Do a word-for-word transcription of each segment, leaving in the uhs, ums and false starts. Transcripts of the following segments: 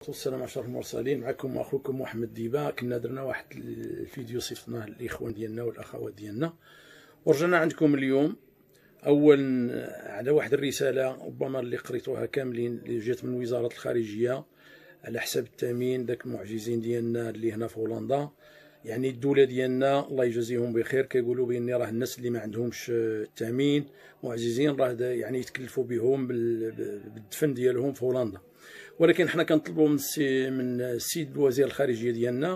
والسلام على اشرف المرسلين. معكم اخوكم محمد ديبا. كنا درنا واحد الفيديو صيفطناه للاخوان ديالنا والاخوات ديالنا، ورجعنا عندكم اليوم اولا على واحد الرساله ربما اللي قريتوها كاملين اللي جات من وزاره الخارجيه على حساب التامين داك المعجزين ديالنا اللي هنا في هولندا. يعني الدوله ديالنا الله يجازيهم بخير كيقولوا بان راه الناس اللي ما عندهمش التامين معجزين راه يعني يتكلفوا بهم بالدفن ديالهم في هولندا. ولكن حنا كنطلبوا من السي من السيد الوزير الخارجيه ديالنا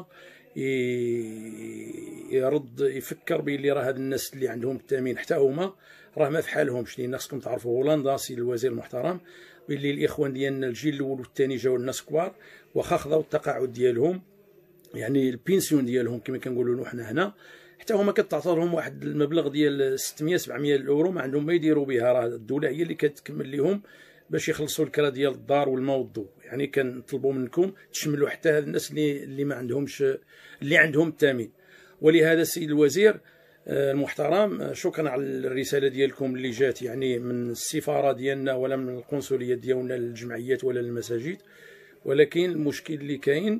يرد يفكر بلي راه هاد الناس اللي عندهم التامين حتى هما راه ما فحالهمش، لان خصكم تعرفوا هولندا سيد الوزير المحترم بلي الاخوان ديالنا الجيل الاول والثاني جاو الناس كبار واخا خذاو التقاعد ديالهم يعني البينسيون ديالهم كما كنقولوا حنا هنا، حتى هما كتعطيهم واحد المبلغ ديال ستمية سبعمية الاورو ما عندهم ما يديروا بها. راه الدوله هي اللي كتكمل لهم باش يخلصوا الكرا ديال الدار والماء والضوء. يعني كنطلبوا منكم تشملوا حتى هاد الناس اللي اللي ما عندهمش اللي عندهم التامين. ولهذا السيد الوزير المحترم شكرا على الرساله ديالكم اللي جات يعني من السفاره ديالنا ولا من القنصليه ديالنا للجمعيات ولا للمساجد. ولكن المشكل اللي كاين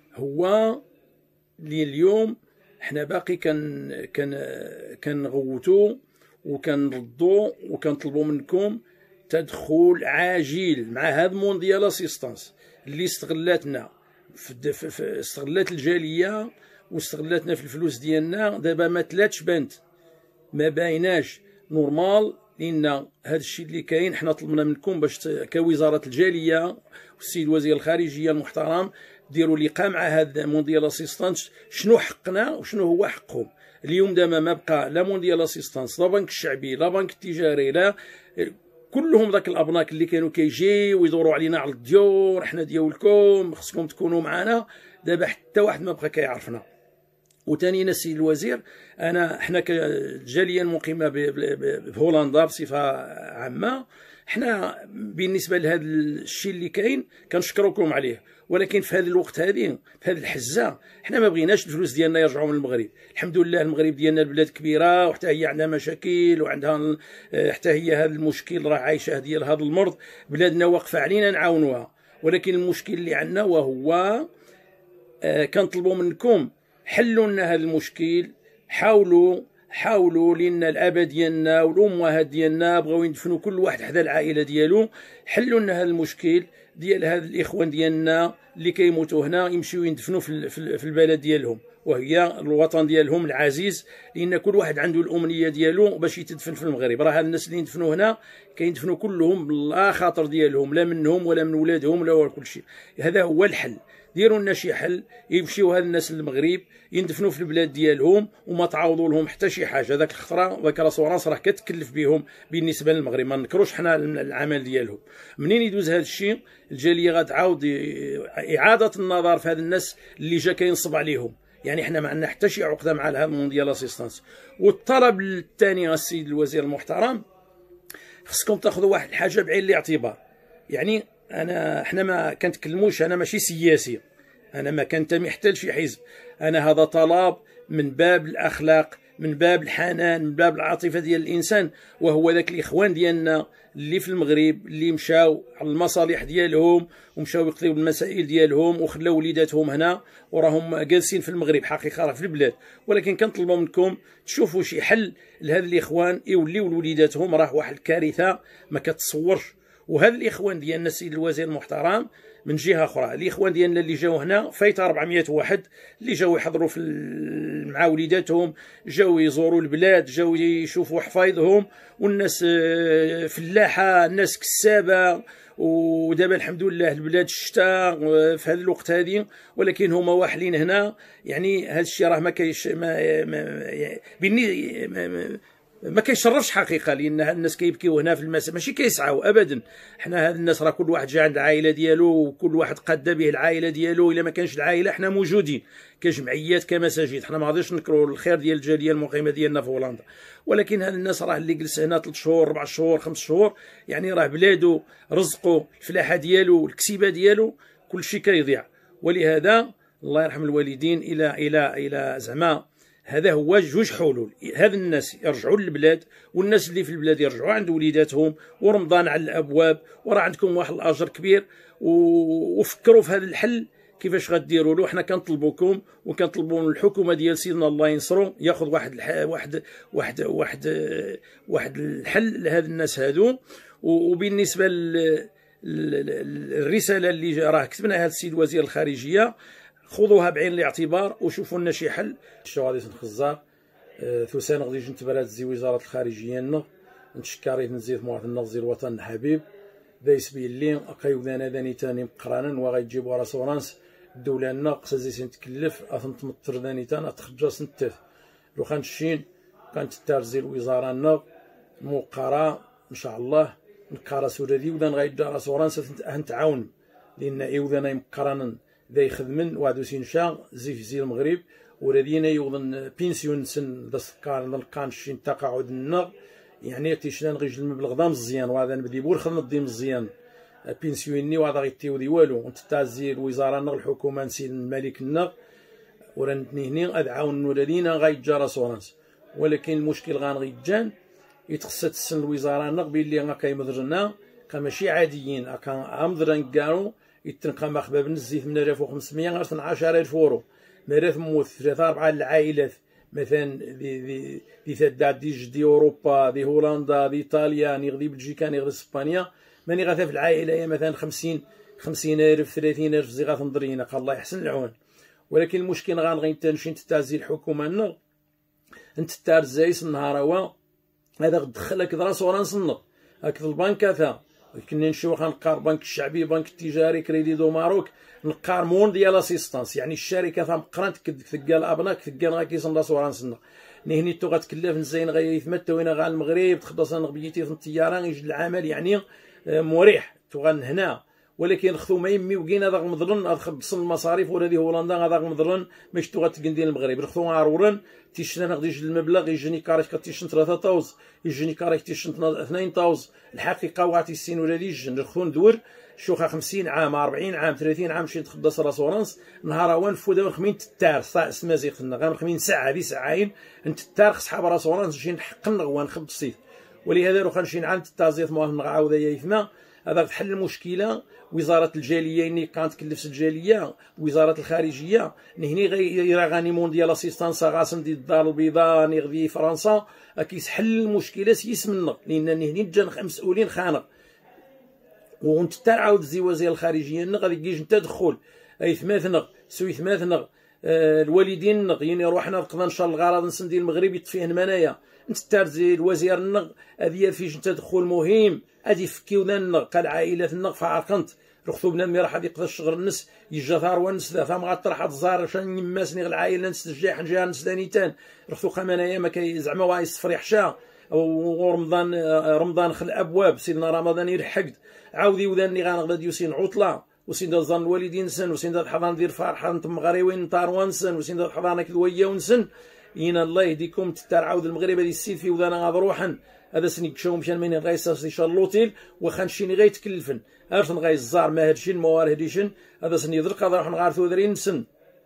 هو اللي اليوم حنا باقي كان كان كنغوتوا وكنردوا وكنطلبوا منكم تدخل عاجل مع هذا مونديال اسيستانس اللي استغلاتنا في استغلات الجاليه واستغلاتنا في الفلوس ديالنا. دابا ما تلاتش بنت ما بايناش نورمال، لان هذا الشيء اللي كاين حنا طلبنا منكم باش كوزاره الجاليه والسيد وزير الخارجيه المحترم ديروا لقاء مع هذا مونديال اسيستانس شنو حقنا وشنو هو حقهم. اليوم دابا ما بقى لا مونديال اسيستانس لا بنك الشعبي لا بنك التجاري لا كلهم ذاك الابناك اللي كانوا كيجيو ويدوروا علينا على الديور حنا ديالكم خصكم تكونوا معنا. دابا حتى واحد ما بقى كيعرفنا. وثانيا السيد الوزير انا حنا كجاليه مقيمه بهولندا بصفه عامه حنا بالنسبه لهذا الشيء اللي كاين كنشكركم عليه، ولكن في هذا الوقت هذه في هذه الحزه حنا ما بغيناش الفلوس ديالنا يرجعوا من المغرب. الحمد لله المغرب ديالنا البلاد كبيره وحتى هي عندها مشاكل وعندها حتى هي هذا المشكل راه عايشه ديال هذا المرض، بلادنا واقفه علينا نعاونوها. ولكن المشكل اللي عندنا وهو آه كنطلبوا منكم حلوا لنا هذا المشكل. حاولوا حاولوا لان الاباء ديالنا والامهات ديالنا بغاو يدفنوا كل واحد حدا العائله ديالو. حلوا لنا هذا المشكل ديال هاد الاخوان ديالنا اللي كيموتوا هنا يمشيو يندفنوا في في البلد ديالهم وهي الوطن ديالهم العزيز، لان كل واحد عنده الامنيه ديالو باش يتدفن في المغرب. راه هاد الناس اللي يندفنوا هنا كيندفنوا كلهم بالله خاطر ديالهم لا منهم ولا من ولادهم ولا كل شيء. هذا هو الحل. ديروا لنا شي حل يمشيو هاد الناس للمغرب يندفنوا في البلاد ديالهم وما تعوضوا لهم حتى شي حاجه. داك الخطره ذاك راسورانس راه كتكلف بهم بالنسبه للمغرب، ما نكروش حنا العمل ديالهم. منين يدوز هذا الشيء الجاليه غتعاود اعاده النظر في هاد الناس اللي جا كينصب عليهم. يعني حنا ما عندنا حتى شي عقده مع هذا المونديال اسيستانس. والطلب الثاني السيد الوزير المحترم خصكم تاخذوا واحد الحاجه بعين الاعتبار. يعني انا حنا ما كنتكلموش، انا ماشي سياسي، انا ما كنتمي حتى لشي حزب، انا هذا طلب من باب الاخلاق من باب الحنان من باب العاطفه ديال الانسان. وهو ذاك الاخوان ديالنا اللي في المغرب اللي مشاو على المصالح ديالهم ومشاو يقضيو بالمسائل ديالهم وخلاو وليداتهم هنا وراهم جالسين في المغرب حقيقه راه في البلاد. ولكن كنطلبوا منكم تشوفوا شي حل لهذا الاخوان يوليو وليداتهم، راه واحد الكارثه ما كتصورش. وهذا الاخوان ديالنا السيد الوزير المحترم من جهه اخرى الاخوان ديالنا اللي جاو هنا فايته أربعمية واحد اللي جاو يحضروا في مع وليداتهم، جاو يزوروا البلاد، جاو يشوفوا حفايضهم، والناس فلاحه الناس كسابه. ودابا الحمد لله البلاد الشتاء في هذا الوقت هذه، ولكن هما واحلين هنا. يعني هذا الشيء راه ما كاينش ما, ما, ما ما كيشرفش حقيقه، لان الناس كيبكيو هنا في المساء ماشي كيسعاو ابدا. حنا هاد الناس راه كل واحد جا عند العائله ديالو وكل واحد قاد به العائله ديالو. الا ما كانش العائله حنا موجودين كجمعيات كمساجد، حنا ما غاديش نكروا الخير ديال الجاليه المقيمه ديالنا في هولندا. ولكن هاد الناس راه اللي جلس هنا ثلاث شهور أربع شهور خمس شهور يعني راه بلادو رزقه الفلاحه ديالو الكسيبه ديالو كل شيء كيضيع. ولهذا الله يرحم الوالدين الى الى الى زعما هذا هو جوج حلول. هذا الناس يرجعوا للبلاد والناس اللي في البلاد يرجعوا عند وليداتهم، ورمضان على الابواب وراه عندكم واحد الاجر كبير. وفكروا في هذا الحل كيفاش غديروا له. حنا كنطلبوكم وكنطلبوا من الحكومه ديال سيدنا الله ينصرو ياخذ واحد الح... واحد واحد واحد واحد الحل لهاد الناس هادو. وبالنسبه للرساله اللي راه كتبناها هذا السيد وزير الخارجيه، خذوها بعين الاعتبار وشوفوا لنا شي حل. شو غادي نخزر ثوسان غادي نتبرات زي وزاره الخارجيه لنا نتشكري نزيد مواطن نغزي الوطن الحبيب دايس بيلي اقايو ذانا ذاني تاني مقرانا وغيجيبوا راسورانس الدوله لنا قصا زي تكلف اثن تمطر ذاني تانا تخرج سنتات لو خان الشين كانت تارزي الوزاره لنا مقرا ان شاء الله نقرا سورادي وذان غيدا راسورانس نتعاون لان ايوذانا مقرانا ذا يخدمن وعدو سينشا زي في زي المغرب ورادينا يوضن بينسيون سن ذا سكار نلقان شين تقاعد النغ يعني تيشنا نغيج المبلغ دا مزيان وهذا نبدي بور خدمة دي مزيان بينسيوني وهذا غيتيو دي والو ونت تازي الوزاره النغ الحكومه نسيد الملك النغ ورانتني هني ادعاون ولادينا غيتجا راسورانس. ولكن المشكل غنغيجان يتخصت السن الوزاره النغ بلي غا كيمضرنا كماشي عاديين هكا امضرن كارو يتنقى مخباب نزي ثمانية آلاف وخمسمية غير اثنا عشر ألف اورو مرات موت ثلاثة أربعة العائلات مثلا دي دي دي تدع دي جدي اوروبا دي هولندا دي ايطاليا ني غدي بلجيكا ني غدي اسبانيا ماني غاتا في العائله هي مثلا خمسين خمسين ألف ثلاثين ألف زي غاتنضرينا قال الله يحسن العون. ولكن المشكل غنغي تنمشي تتعزي الحكومه لنا انت تارزايس النهار هو هذا دخلك راسورانس لنا هاك البنكات كنا نشوف غنقار بنك الشعبي بنك التجاري كريدي دو ماروك نقار مون ديال اسيستانس يعني الشركه ثم قرانت تلقى الابناك تلقى غا كيصن راسورانس نهني تو غتكلف نزين غيثمت وين غا المغرب تخلص انا بيتي في الطياره يجي العمل يعني مريح تو غن هنا. ولكن خذو ما يمي وكاين هذا مضرن هذا خبصن المصاريف ولا دي هولندا هذا مضرن باش تو غتكندي المغرب خذو عرورن تيشنا ناخذ المبلغ يجيني كاريك كتيشن ثلاثة آلاف يجيني كاريك تيشن اثنين آلاف الحقيقه وعطي السين ولا يجي خذو ندور شوخه خمسين عام أربعين عام ثلاثين عام مشيت تخدس راسورانس نهار وان فودا خمين تتار سمازيق غير خمين ساعه هذه ساعين انت تتار صحاب راسورانس نمشي نحق نغوان خبصيت. ولهذا روح نمشي نعاود التازيط مال نعاود يثما هذا تحل المشكله. وزاره الجاليه ني كانت تكلف الجاليه وزاره الخارجيه نهني غير غاني مونديال اسيستانس غاسم ديال الدار البيضاء ني غدي فرنسا كيسحل المشكله سيس منا لان نهني جا مسؤولين خانق وانت تعاود زي وزير الخارجيه نغ غادي يجي تدخل اي ثماثنغ سوي ثماثنغ آه الوالدين نغ يعني روحنا نقضى ان شاء الله الغرض نسن ديال المغرب يطفيه منايا انت تارزي الوزير النغ هذه فيش تدخل مهم ادي فكيو النغ قال عائلات النغ فعرقنت رخصو بنادم راه غادي يقضي الشغل النس يجا ثار ونس ذا ثم غطرح الزار شان يماسني العائله نس الجاح نجا نس ثانيتان رخصو خمانايا ما كي زعما واي الصفر يحشا ورمضان رمضان خل ابواب سيدنا رمضان يرحقد عاودي وذاني غنغدا يوسين عطله وسين دال ظن الوالدين سن وسين دال الحضانه ديال فرحه نتم غريوين نطار ونسن وسين دال الحضانه كدويه ونسن ينا الله يهديكم تتار عاود المغرب هذه السيد في وذانا غاد روحا هذا سني كشو مشان مين غيساس ان شاء الله لوتيل وخانشيني غيتكلفن عرفن غيزار ما هادشي الموارد هاديشن هذا سني درك غادي نروح نغارثو درين نسن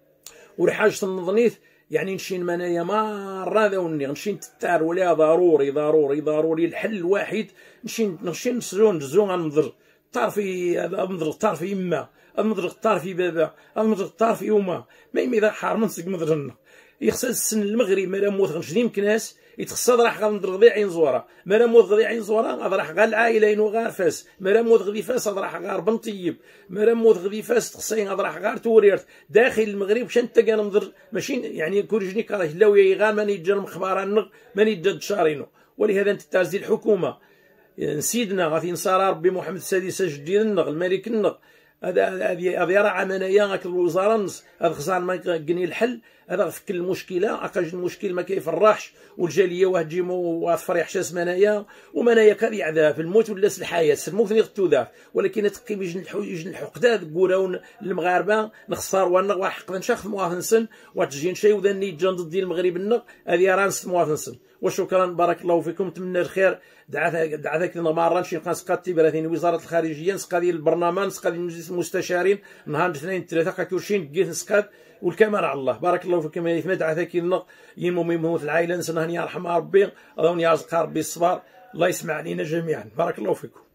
ورحاجه النظنيث يعني نشين منايا مره ذاوني غنشين تتار ولا ضروري ضروري ضروري الحل الواحد نشين نشين نسلون نزون غنضر طرفي هذا نضر طرفي يما نضر طرفي بابا نضر طرفي يوما ما يمي ذا حار منسق مضرنا يخص السن المغرب مالا موت غنشدي مكناس يتخصد راح غنضر غدي عين زوره مالا موت غدي عين زوره غادي راح غا العائله انو غار فاس مالا موت غدي فاس غادي راح غار بن طيب مالا موت غدي فاس تخصين غادي راح غار توريرت داخل المغرب شان انت كان مضر ماشي يعني كورجني كراه لاوي غار ماني جا المخبار النغ ماني جا شارينو. ولهذا انت تازي الحكومه سيدنا غادي ينصر ربي محمد السادس جديد النغ الملك النغ هذا هذه هذه راه عمليه هاك الوزاره نص هذا خصان ما يقني الحل هذا فك المشكله اقاج المشكل ما كيفرحش والجاليه واحد تجيمو وافريح شاس منايا ومنايا كذي عذاب الموت ولا الحياه الموت نغتو ذاك ولكن تقي يجن يجن الحقداد قوراون المغاربه نخسر ونغ واحد نشخ مواطن سن وتجين شي وذني جند ديال المغرب النغ هذه راه نص مواطن سن. وشكرا بارك الله فيكم نتمنى الخير دعا دعا ذاك المره نمشي نبقى نسقى براثين وزاره الخارجيه نسقى ديال البرلمان نسقى ديال مجلس المستشارين نهار اثنين ثلاثه كاكورشين كيت نسقى والكاميرا على الله. بارك الله فيكم يا ثمات دعا ذاك النق يموم يموت العائله نسنها يرحم ربي اظن يرزق ربي الصبر الله يسمع علينا جميعا. بارك الله فيكم.